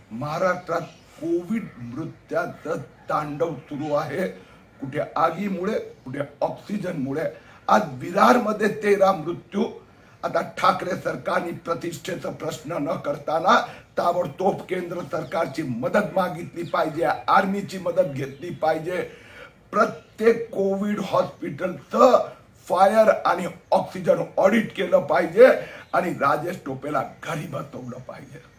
महाराष्ट्रात कोविड मृत्यूचं तांडव सुरू आहे। कुठे आगीमुळे, कुठे ऑक्सिजनमुळे। आज विरारमध्ये 13 मृत्यू। आता ठाकरे सरकारने प्रतिष्ठेचा प्रश्न न करताना ताबडतोब केंद्र सरकारची मदत मागितली पाहिजे, आर्मीची मदत घेतली पाहिजे। प्रत्येक कोविड हॉस्पिटलचं फायर आणि ऑक्सिजन ऑडिट केलं पाहिजे आणि राजेश टोपेला घरी बसवलं पाहिजे।